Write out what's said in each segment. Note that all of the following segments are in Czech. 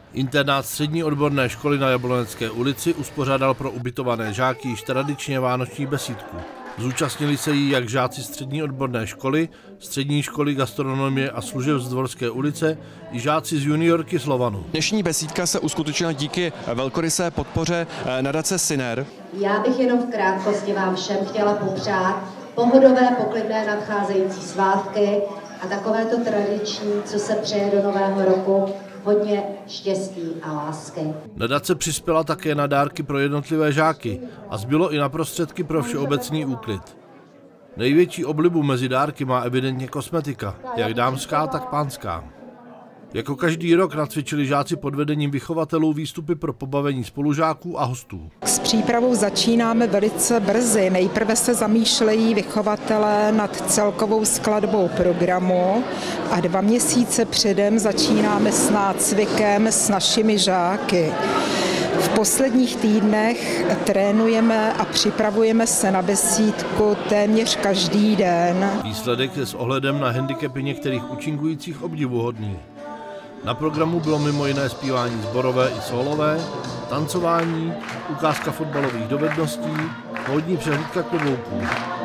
Internát střední odborné školy na Jablonecké ulici uspořádal pro ubytované žáky již tradičně vánoční besídku. Zúčastnili se jí jak žáci střední odborné školy, střední školy gastronomie a služeb z Dvorské ulice, i žáci z juniorky Slovanu. Dnešní besídka se uskutečnila díky velkorysé podpoře nadace Syner. Já bych jenom v krátkosti vám všem chtěla popřát pohodové, poklidné nadcházející svátky a takovéto tradiční, co se přeje do nového roku, hodně štěstí a lásky. Nadace přispěla také na dárky pro jednotlivé žáky a zbylo i na prostředky pro všeobecný úklid. Největší oblibu mezi dárky má evidentně kosmetika, jak dámská, tak pánská. Jako každý rok nacvičili žáci pod vedením vychovatelů výstupy pro pobavení spolužáků a hostů. S přípravou začínáme velice brzy. Nejprve se zamýšlejí vychovatelé nad celkovou skladbou programu a 2 měsíce předem začínáme s nácvikem s našimi žáky. V posledních týdnech trénujeme a připravujeme se na besídku téměř každý den. Výsledek je s ohledem na handicapy některých účinkujících obdivuhodný. Na programu bylo mimo jiné zpívání sborové i solové, tancování, ukázka fotbalových dovedností, módní přehlídka klobouků.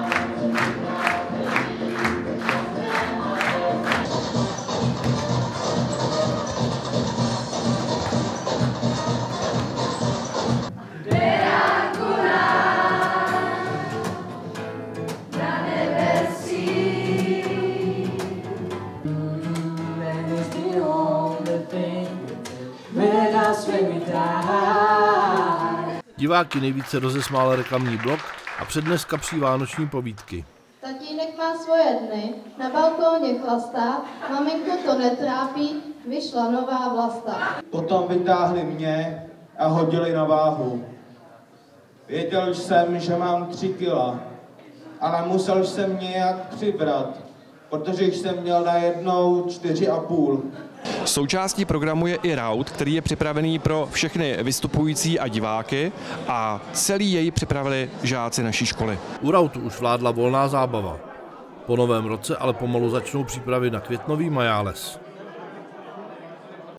Diváky nejvíce rozesmál reklamní blok a přednes kapří vánoční povídky. Tatínek má svoje dny, na balkóně chlastá, maminku to netrápí, vyšla nová vlasta. Potom vytáhli mě a hodili na váhu. Věděl jsem, že mám 3 kila, ale musel jsem nějak přibrat, protože jsem měl najednou 4,5. Součástí programu je i raut, který je připravený pro všechny vystupující a diváky a celý jej připravili žáci naší školy. U rautu už vládla volná zábava. Po novém roce ale pomalu začnou přípravy na květnový majáles.